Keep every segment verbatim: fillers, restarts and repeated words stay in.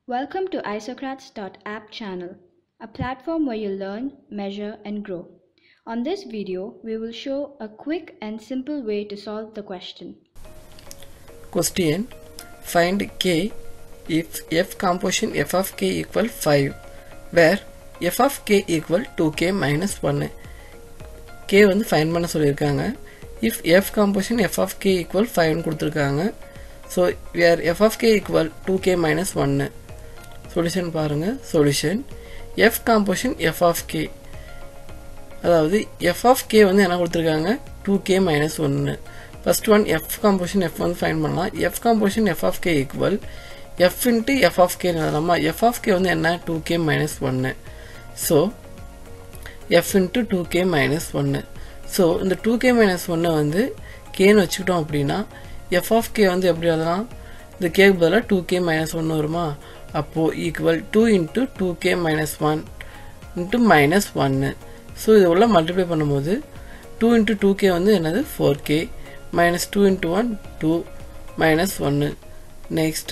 Welcome to Isocrats dot app channel, a platform where you learn, measure and grow. On this video, we will show a quick and simple way to solve the question. Question: find k if f composition f of k equal five, where f of k equal two k minus one. K வந்து find பண்ண சொல்லிருக்காங்க. If f composition f of k equal five னு கொடுத்திருக்காங்க. So where f of k equal two k minus one. Solution பாருங்க. Solution f composition f of k, அதாவது f of k வந்து என்ன கொடுத்திருக்காங்க, two k minus one. First one f composition f வந்து find பண்ணலாம். F composition f of k equal f into f of k எழுதலாமா? f of k வந்து என்ன, two k minus one. So f into two k minus one. So இந்த two k minus one வந்து k னு வச்சுக்கிட்டோம் அப்படின்னா f of k வந்து எப்படி எழுதலாம், இந்த k க்கு பதிலா two k minus one வருமா? அப்போ equal two into two k minus one into minus one. So இது உள்ள மல்டிப்ளை பண்ணும்போது two into two k வந்து என்னது, four k minus two into one, two minus one. Next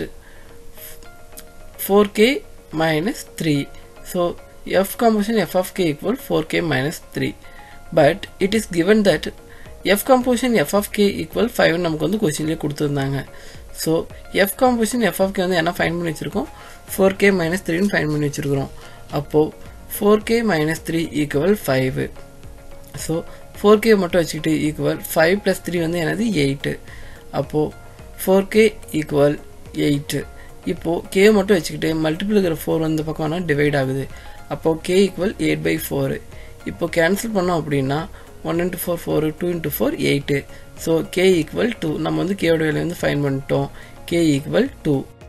four k minus three. So f composition f of k equal four k minus three. But it is given that f composition f of k equal five நமக்கு வந்து क्वेश्चनலயே கொடுத்திருந்தாங்க. So f composition f of k வந்து என்ன find பண்ணி வச்சிருக்கோம், four k minus three னு find பண்ணி வச்சிருக்கோம். அப்போ four k minus three equal five. So four k மட்டும் வச்சிட்டு equal five plus three வந்து என்னது, eight. அப்போ four k equal eight. இப்போ k மட்டும் வச்சிட்டு மல்டிபிள் இருக்கிற four வந்து பக்கம்னா டிவைட் ஆகுது. அப்போ k equal eight by four. இப்போ கேன்சல் பண்ணோம் அப்படின்னா one into four four, two into four eight. So k equal two. நம்ம வந்து k ஓட வேல்யூ வந்து ஃபைண்ட் பண்ணிட்டோம். K equal two.